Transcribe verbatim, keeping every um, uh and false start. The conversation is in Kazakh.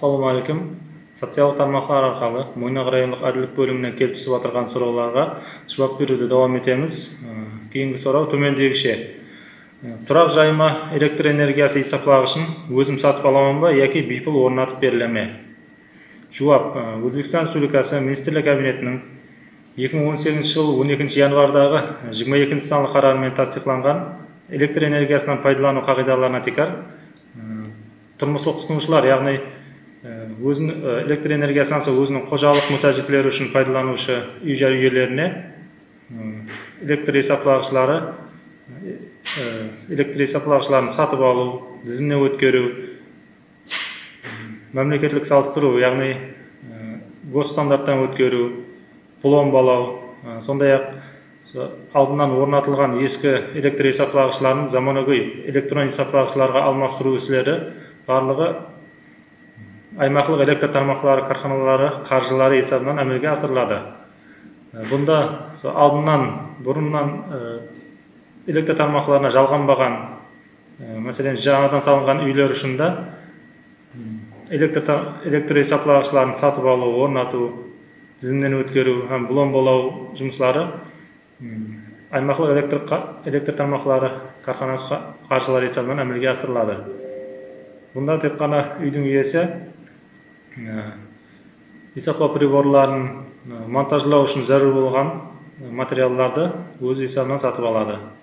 Assalamu алейкум. Социалдық тармақтар арқылы Мойнақ райондық әділдік бөлімінен келіп түсіп отырған сұрауларға жауап беруді давам етеміз. Кейінгі сұрау төмендегіше. Тұрақ жайма электр энергиясы есептағышын өзім сатып аламын ба, яки бипыл орнатып беріле ме? Жауап: Өзбекстан Республикасы Министрлер Кабинетінің екі мың он сегізінші жыл он екінші январдағы жиырма екінші санлы қарарымен тасдиқланған электр энергиясынан пайдалану қағидаларына текар тұрмыстық тұтынушылар, яғни өзін электр энергиясынан өзінің қожалық мұқтаждықтары үшін пайдаланушы үй-жай иелеріне электр есептағыштары электр есептағыштарын сатып алу, тізіміне өткеру, мемлекеттік салыстыру, яғни госстандарттан өткеру, пломбалау, сондай-ақ алдынан орнатылған ескі электр есептағыштарын заманауи электрон есептағыштарға алмастыру ісілері барлығы аймақтық электр тармақтары карханалары қаржылары есебінен әмелге асырылады. Бұнда алдынан бұрыннан электр тармақтарына жалғанбаған, мәселен жаңадан салынған үйлер үшін де электр есептағыштарын сатып алу, орнату, тізімнен өткеру һәм пломбалау жұмыстары аймақтық электр тармақтары карханасы қаржылары есебінен әмелге асырылады. Бұнда тек қана үйдің иесі есептау приборларын монтажлау үшін зәрur болған материалдарды өз есебінен сатып алады.